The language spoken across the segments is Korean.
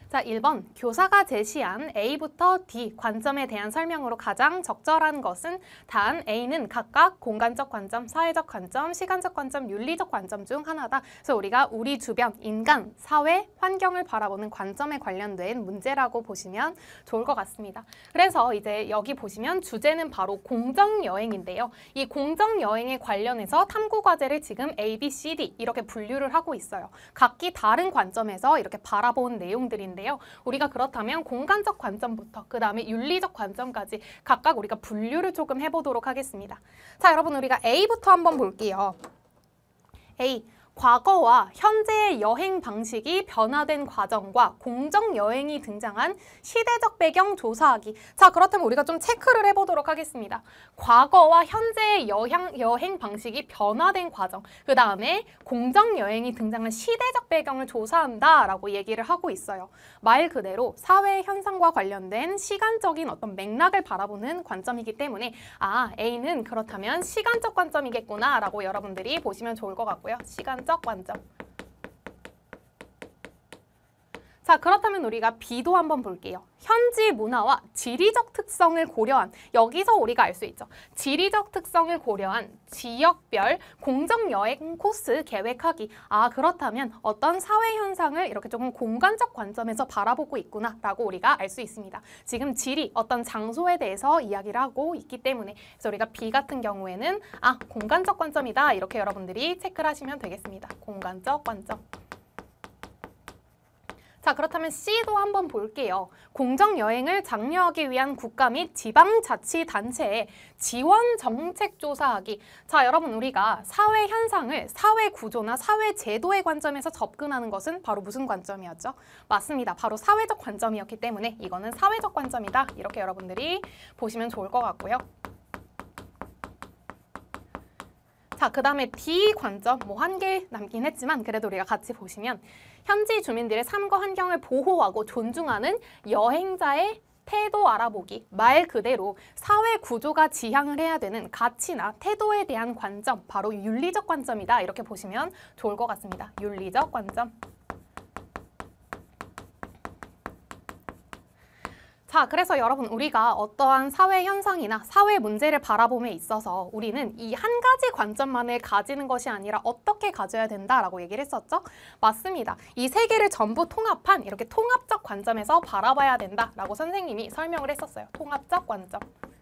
자, 1번. 교사가 제시한 A부터 D 관점에 대한 설명으로 가장 적절한 것은 단 A는 각각 공간적 관점, 사회적 관점, 시간적 관점, 윤리적 관점 중 하나다. 그래서 우리가 우리 주변, 인간, 사회, 환경을 바라보는 관점에 관련된 문제라고 보시면 좋을 것 같습니다. 그래서 이제 여기 보시면 주제는 바로 공정여행인데요. 이 공정여행에 관련해서 탐구과제를 지금 A, B, C, D 이렇게 분류를 하고 있어요. 각기 다른 관점에서 이렇게 바라본 내용들인데 우리가 그렇다면 공간적 관점부터 그 다음에 윤리적 관점까지 각각 우리가 분류를 조금 해보도록 하겠습니다. 자, 여러분 우리가 A부터 한번 볼게요. A. 과거와 현재의 여행 방식이 변화된 과정과 공정여행이 등장한 시대적 배경 조사하기. 자, 그렇다면 우리가 좀 체크를 해보도록 하겠습니다. 과거와 현재의 여행 방식이 변화된 과정, 그 다음에 공정여행이 등장한 시대적 배경을 조사한다라고 얘기를 하고 있어요. 말 그대로 사회 현상과 관련된 시간적인 어떤 맥락을 바라보는 관점이기 때문에 A는 그렇다면 시간적 관점이겠구나 라고 여러분들이 보시면 좋을 것 같고요. 시간적 관점. 자, 그렇다면 우리가 B도 한번 볼게요. 현지 문화와 지리적 특성을 고려한, 여기서 우리가 알 수 있죠. 지리적 특성을 고려한 지역별 공정여행 코스 계획하기. 그렇다면 어떤 사회 현상을 이렇게 조금 공간적 관점에서 바라보고 있구나 라고 우리가 알 수 있습니다. 지금 지리, 어떤 장소에 대해서 이야기를 하고 있기 때문에 그래서 우리가 B 같은 경우에는 공간적 관점이다 이렇게 여러분들이 체크를 하시면 되겠습니다. 공간적 관점. 자, 그렇다면 C도 한번 볼게요. 공정여행을 장려하기 위한 국가 및 지방자치단체의 지원 정책 조사하기. 자, 여러분 우리가 사회 현상을 사회 구조나 사회 제도의 관점에서 접근하는 것은 바로 무슨 관점이었죠? 맞습니다. 바로 사회적 관점이었기 때문에 이거는 사회적 관점이다. 이렇게 여러분들이 보시면 좋을 것 같고요. 자, 그 다음에 D 관점, 한 개 남긴 했지만 그래도 우리가 같이 보시면 현지 주민들의 삶과 환경을 보호하고 존중하는 여행자의 태도 알아보기. 말 그대로 사회 구조가 지향을 해야 되는 가치나 태도에 대한 관점, 바로 윤리적 관점이다. 이렇게 보시면 좋을 것 같습니다. 윤리적 관점. 자, 그래서 여러분 우리가 어떠한 사회 현상이나 사회 문제를 바라봄에 있어서 우리는 이 한 가지 관점만을 가지는 것이 아니라 어떻게 가져야 된다라고 얘기를 했었죠? 맞습니다. 이 세 개를 전부 통합한 이렇게 통합적 관점에서 바라봐야 된다라고 선생님이 설명을 했었어요. 통합적 관점.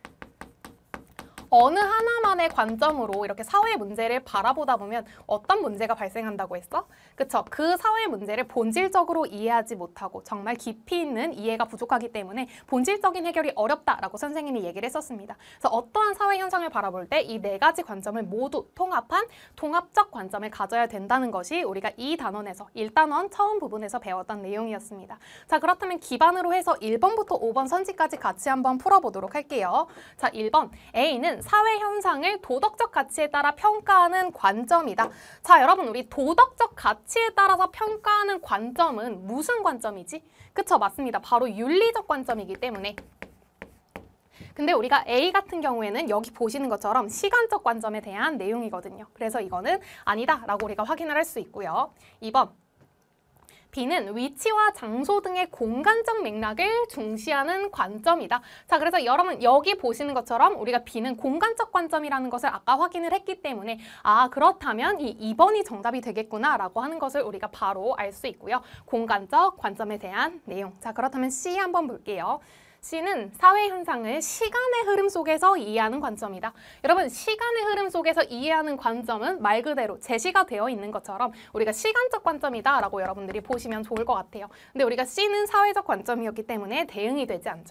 어느 하나만의 관점으로 이렇게 사회 문제를 바라보다 보면 어떤 문제가 발생한다고 했어? 그쵸? 그 사회 문제를 본질적으로 이해하지 못하고 정말 깊이 있는 이해가 부족하기 때문에 본질적인 해결이 어렵다라고 선생님이 얘기를 했었습니다. 그래서 어떠한 사회 현상을 바라볼 때 이 네 가지 관점을 모두 통합한 통합적 관점을 가져야 된다는 것이 우리가 이 단원에서 1단원 처음 부분에서 배웠던 내용이었습니다. 자, 그렇다면 기반으로 해서 1번부터 5번 선지까지 같이 한번 풀어보도록 할게요. 자, 1번 A는 사회 현상을 도덕적 가치에 따라 평가하는 관점이다. 자, 여러분 우리 도덕적 가치에 따라서 평가하는 관점은 무슨 관점이지? 그쵸, 맞습니다. 바로 윤리적 관점이기 때문에. 근데 우리가 A 같은 경우에는 여기 보시는 것처럼 시간적 관점에 대한 내용이거든요. 그래서 이거는 아니다 라고 우리가 확인을 할 수 있고요. 2번 B는 위치와 장소 등의 공간적 맥락을 중시하는 관점이다. 자, 그래서 여러분 여기 보시는 것처럼 우리가 B는 공간적 관점이라는 것을 아까 확인을 했기 때문에 그렇다면 이 2번이 정답이 되겠구나 라고 하는 것을 우리가 바로 알 수 있고요. 공간적 관점에 대한 내용. 자, 그렇다면 C 한번 볼게요. C는 사회 현상을 시간의 흐름 속에서 이해하는 관점이다. 여러분, 시간의 흐름 속에서 이해하는 관점은 말 그대로 제시가 되어 있는 것처럼 우리가 시간적 관점이다 라고 여러분들이 보시면 좋을 것 같아요. 근데 우리가 C는 사회적 관점이었기 때문에 대응이 되지 않죠.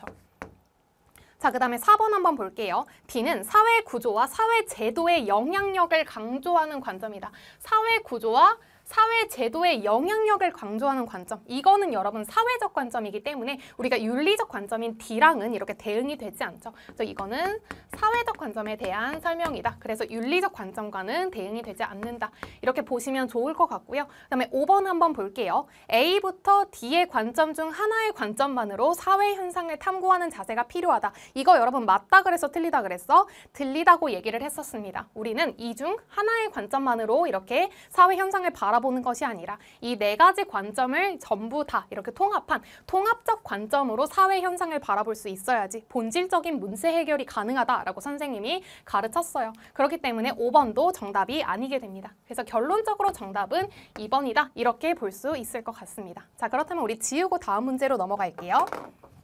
자, 그 다음에 4번 한번 볼게요. B는 사회 구조와 사회 제도의 영향력을 강조하는 관점이다. 사회 구조와 사회 제도의 영향력을 강조하는 관점. 이거는 여러분 사회적 관점이기 때문에 우리가 윤리적 관점인 D랑은 이렇게 대응이 되지 않죠. 그래서 이거는 사회적 관점에 대한 설명이다. 그래서 윤리적 관점과는 대응이 되지 않는다. 이렇게 보시면 좋을 것 같고요. 그 다음에 5번 한번 볼게요. A부터 D의 관점 중 하나의 관점만으로 사회 현상을 탐구하는 자세가 필요하다. 이거 여러분 맞다 그래서 틀리다 그랬어? 틀리다고 얘기를 했었습니다. 우리는 이 중 하나의 관점만으로 이렇게 사회 현상을 바라 바라보는 것이 아니라 이 네 가지 관점을 전부 다 이렇게 통합한 통합적 관점으로 사회 현상을 바라볼 수 있어야지 본질적인 문제 해결이 가능하다라고 선생님이 가르쳤어요. 그렇기 때문에 5번도 정답이 아니게 됩니다. 그래서 결론적으로 정답은 2번이다. 이렇게 볼 수 있을 것 같습니다. 자, 그렇다면 우리 지우고 다음 문제로 넘어갈게요.